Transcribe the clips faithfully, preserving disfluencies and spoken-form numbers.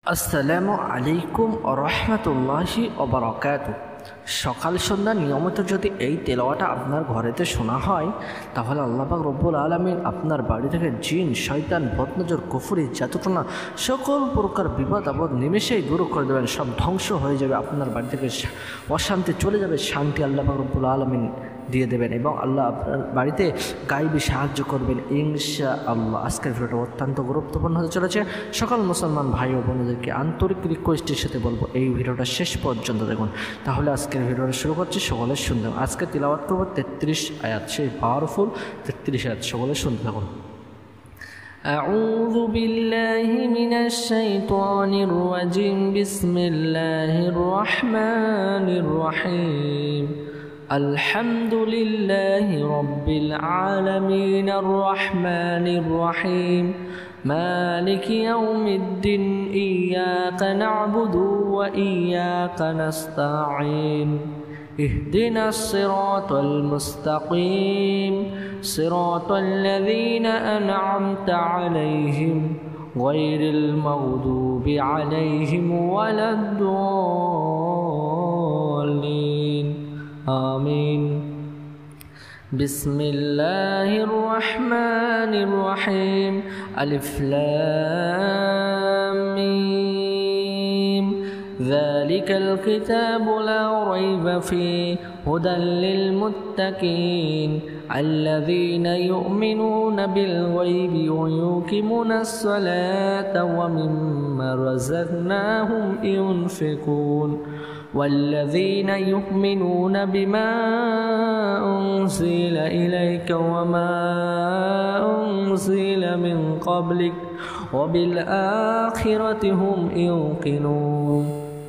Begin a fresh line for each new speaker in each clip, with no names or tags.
আসসালামু আলাইকুম ওয়া রাহমাতুল্লাহি ওয়া বারাকাতুহু। সকাল সন্ধ্যা নিয়মিত যদি এই তেলাওয়াতটা আপনার ঘরেতে শোনা হয় তাহলে আল্লাহ পাক রব্বুল আলামিন আপনার বাড়ি থেকে জিন, শয়তান, বদনজর, কুফরি, জাদুটোনা সকল প্রকার বিপদ আপদ নিমেষেই দূর করে দেবেন। সব ধ্বংস হয়ে যাবে, আপনার বাড়ি থেকে অশান্তি চলে যাবে, শান্তি আল্লাহ পাক রব্বুল আলামিন দিয়ে দেবেন এবং আল্লাহ আপনার বাড়িতে গাইবি সাহায্য করবেন ইনশাআল্লাহ। আজকের ভিডিওটা অত্যন্ত গুরুত্বপূর্ণ হতে চলেছে। সকল মুসলমান ভাই ও বোনদেরকে আন্তরিক রিকোয়েস্টের সাথে বলবো এই ভিডিওটা শেষ পর্যন্ত দেখুন, তাহলে আজকের ভিডিওটা শুরু করছি। সকলে শুনতে আজকে তিলাওয়াত করবো তেত্রিশ আয়াত, সেই পাওয়ারফুল তেত্রিশ আয়াত, সকলে শুনতে থাকুন।
أعوذ بالله من الشيطان الرجيم بسم الله الرحمن الرحيم الحمد لله رب العالمين الرحمن الرحيم مالك يوم الدين إياك نعبد وإياك نستعين اهدنا الصراط المستقيم صراط الذين أنعمت عليهم غير المغضوب عليهم ولا الضالين آمين بسم الله الرحمن الرحيم ألف لام ميم ذلك الكتاب لا ريب فيه هدى للمتقين الذين يؤمنون بالغيب ويقيمون الصلاة ومما رزقناهم ينفقون والذين يؤمنون بما أنزل إليك وما أنزل من قبلك وبالآخرة هم يوقنون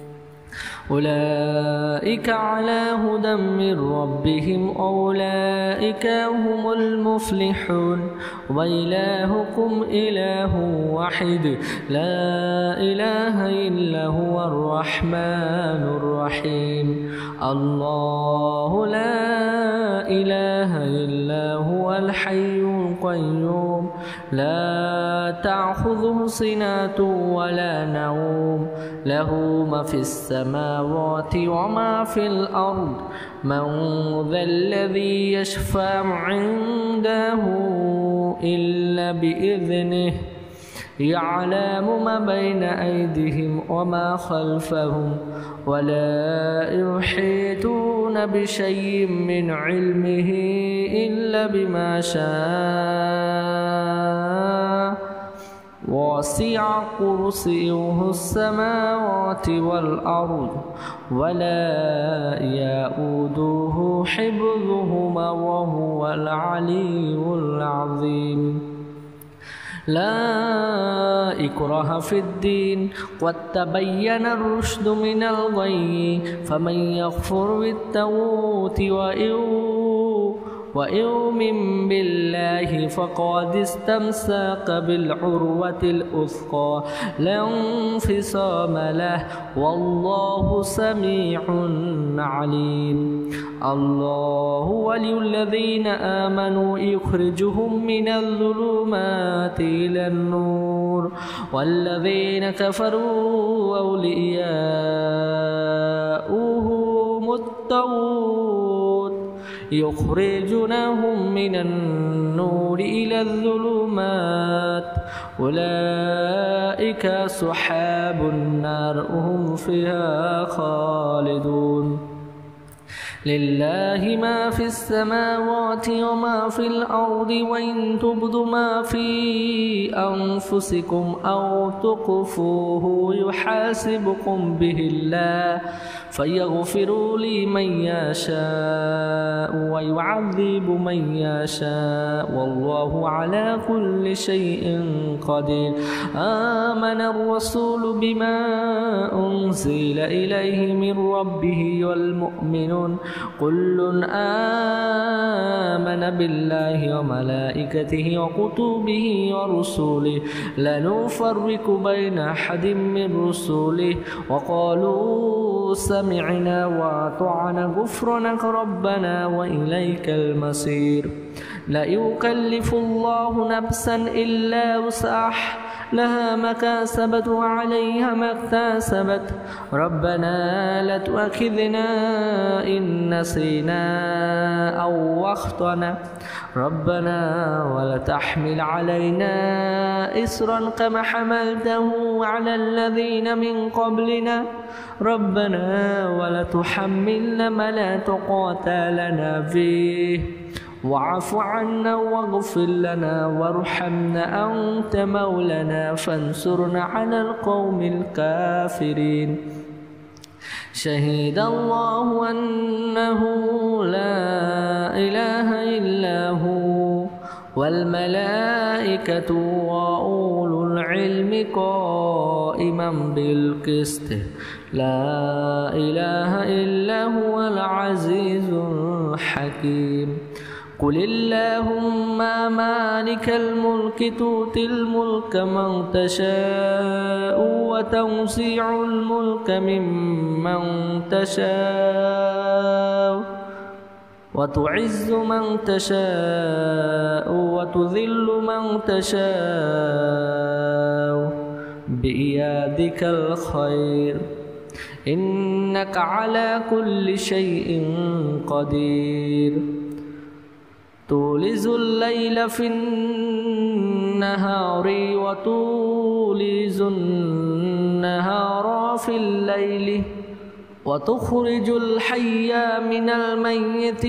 أولئك على هدى من ربهم أولئك هم المفلحون وإلهكم إله واحد لا إله إلا هو الرحمن الرحيم الله لا إله إلا هو الحي القيوم لا تأخذه سنة ولا نوم له ما في السماوات وما في الأرض من ذا الذي يشفع عنده إلا بإذنه يعلم ما بين أيديهم وما خلفهم ولا يحيطون بشيء من علمه إلا بما شاء وسع كرسيه السماوات والأرض ولا يؤوده حفظهما وهو العلي العظيم لا إكراه في الدين قد تبين الرشد من الغي فمن يكفر بالطاغوت ويؤمن بالله فقد استمسك بالعروة الوثقى لا انفصام له والله سميع عليم الله ولي الذين آمنوا يخرجهم من الظلمات إلى النور والذين كفروا أولياؤهم الطاغوت يخرجونهم من النور إلى الظلمات أولئك أصحاب النار هم فيها خالدون لله ما في السماوات وما في الأرض وإن تبدوا ما في أنفسكم أو تخفوه يحاسبكم به الله فيغفر لمن يشاء ويعذب من يشاء والله على كل شيء قدير آمن الرسول بما أنزل إليه من ربه والمؤمنون كل آمن بالله وملائكته وكتبه ورسله لا نفرق بين أحد من رسله وقالوا سمعنا وأطعنا غفرانك ربنا وإليك المصير لا يكلف الله نفسا إلا وسعها لها ما كسبت وعليها ما اكتسبت ربنا لا تؤاخذنا إن نسينا أو أخطأنا ربنا ولا تحمل علينا إصرا كما حملته على الذين من قبلنا ربنا ولا تحملنا ما لا طاقة لنا فيه واعف عنا واغفر لنا وارحمنا أنت مولانا فانصرنا على القوم الكافرين شهد الله أنه لا إله إلا هو والملائكة وأولو العلم قائما بالقسط لا إله إلا هو العزيز الحكيم قل اللهم مالك الملك تؤتي الملك من تشاء وتنزع الملك ممن تشاء وتعز من تشاء وتذل من تشاء بيدك الخير إنك على كل شيء قدير تولج الليل في النهار وتولج النهار في الليل وتخرج الحي من الميت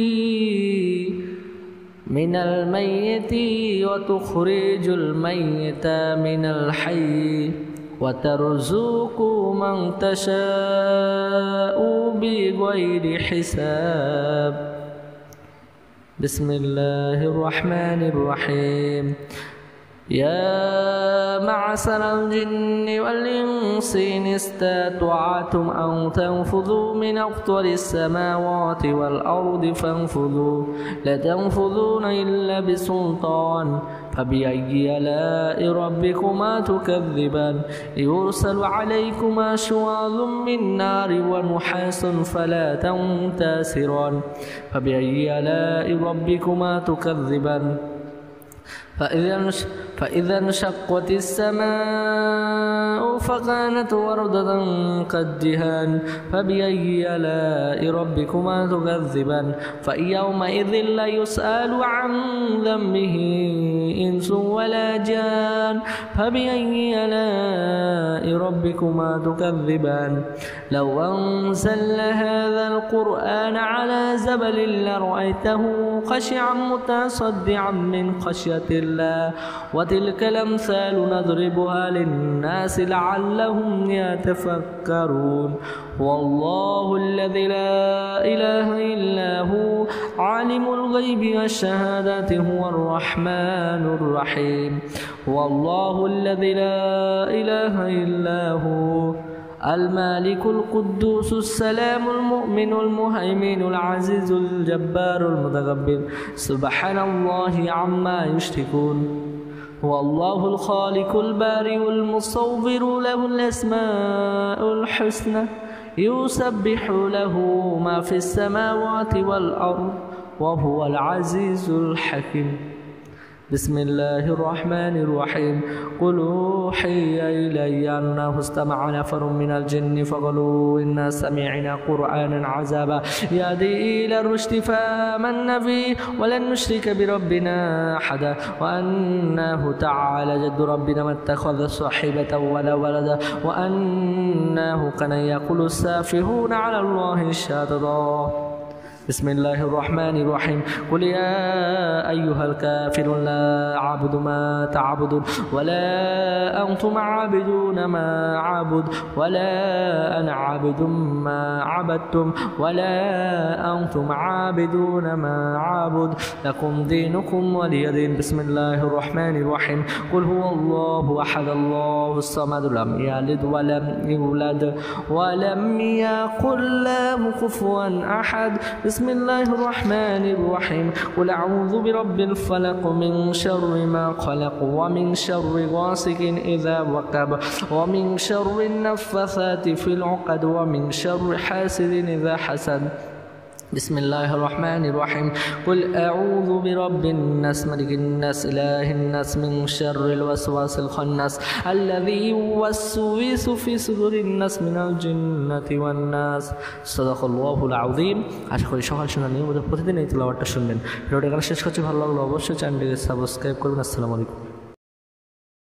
من الميت وتخرج الميت من الحي وترزق من تشاء بغير حساب بسم الله الرحمن الرحيم يا معشر الجن والإنس إن استطعتم أن تنفذوا من أقطار السماوات والأرض فانفذوا لا تنفذون إلا بسلطان فبأي آلاء ربكما تكذبان يرسل عليكما شواظ من نار ونحاس فلا تنتصران فبأي آلاء ربكما تكذبان فإذا فإذا انشقت السماء فكانت وردة كالدهان فبأي آلاء ربكما تكذبان فيومئذ لا يسأل عن ذنبه إنس ولا جان فبأي آلاء ربكما تكذبان لو أنزلنا هذا القرآن على جبل لرأيته خشعا متصدعا من خشية الله وتلك الأمثال نضربها للناس لعلهم يتفكرون والله الذي لا إله إلا هو عالم الغيب والشهادة هو الرحمن الرحيم والله الذي لا إله إلا هو المالك القدوس السلام المؤمن المهيمن العزيز الجبار المتكبر سبحان الله عما يشركون هو الله الخالق البارئ المصور له الأسماء الحسنى يسبح له ما في السماوات والأرض وهو العزيز الحكيم بسم الله الرحمن الرحيم قل أوحي إلي أنه استمع نفر من الجن فقالوا إنا سمعنا قرآنا عجبا يهدي إلى الرشد فآمنا به ولن نشرك بربنا أحدا وأنه تعالى جد ربنا ما اتخذ صاحبة ولا ولدا وأنه كان يقول السافهون على الله شططا بسم الله الرحمن الرحيم قل يا أيها الكافرون لا أعبد ما تعبدون ولا أنتم عابدون ما أعبد ولا أنا عابد ما عبدتم ولا أنتم عابدون ما أعبد لكم دينكم ولي دين بسم الله الرحمن الرحيم قل هو الله أحد الله الصمد لم يلد ولم يولد ولم يكن له كفوا أحد بسم الله الرحمن الرحيم قل أعوذ برب الفلق من شر ما خلق ومن شر غاسق إذا وقب ومن شر النفاثات في العقد ومن شر حاسد إذا حسد بسم الله الرحمن الرحيم قل أعوذ برب الناس ملك الناس إله الناس من شر الوسواس الخناس الذي يوسوس في صدور الناس من الجنة والناس صدق الله العظيم আশা করি সকাল সন্ধ্যা নিয়মিত প্রতিদিন এই তেলাওয়াতটা শুনবেন। ভিডিওটা এখানে শেষ করছি। ভালো লাগলে অবশ্যই চ্যানেলটিকে সাবস্ক্রাইব করবেন। আসসালামু আলাইকুম।